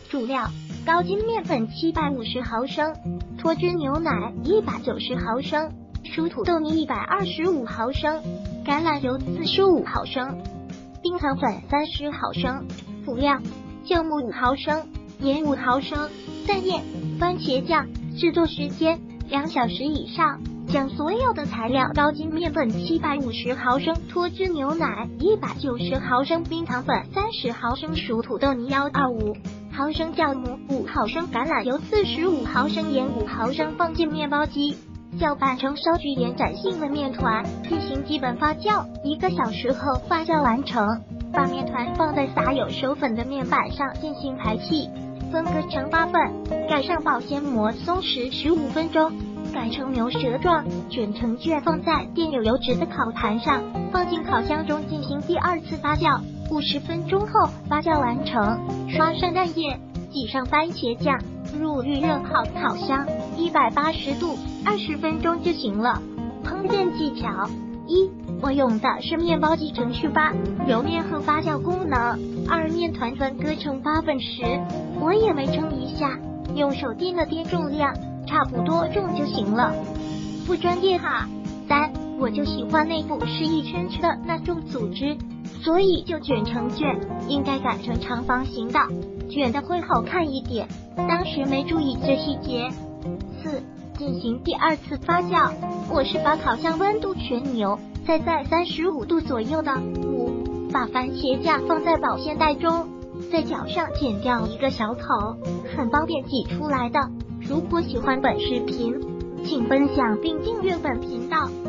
主料：高筋面粉750毫升，脱脂牛奶190毫升，熟土豆泥125毫升，橄榄油45毫升，冰糖粉30毫升。辅料：酵母5毫升，盐5毫升，蛋液、番茄酱。制作时间2小时以上。将所有的材料：高筋面粉750毫升，脱脂牛奶190毫升，冰糖粉30毫升，熟土豆泥125毫升，酵母5毫升，橄榄油45毫升，盐5毫升，放进面包机，搅拌成稍具延展性的面团，进行基本发酵。1个小时后发酵完成，把面团放在撒有手粉的面板上进行排气，分割成8份，盖上保鲜膜松弛15分钟。改成牛舌状，卷成卷，放在垫有油脂的烤盘上，放进烤箱中进行第2次发酵。50分钟后发酵完成，刷上蛋液，挤上番茄酱，入预热好烤箱，180度20分钟就行了。烹饪技巧：1. 我用的是面包机程序8揉面后发酵功能。2. 面团分割成8份时，我也没称一下，用手掂了掂重量。差不多重就行了，不专业哈。3. 我就喜欢内部是一圈圈的那种组织，所以就卷成卷，应该改成长方形的，卷的会好看一点，当时没注意这细节。4. 进行第2次发酵，我是把烤箱温度全牛，再在35度左右的。5. 把番茄酱放在保鲜袋中，在角上剪掉一个小口，很方便挤出来的。如果喜欢本视频，请分享并订阅本频道。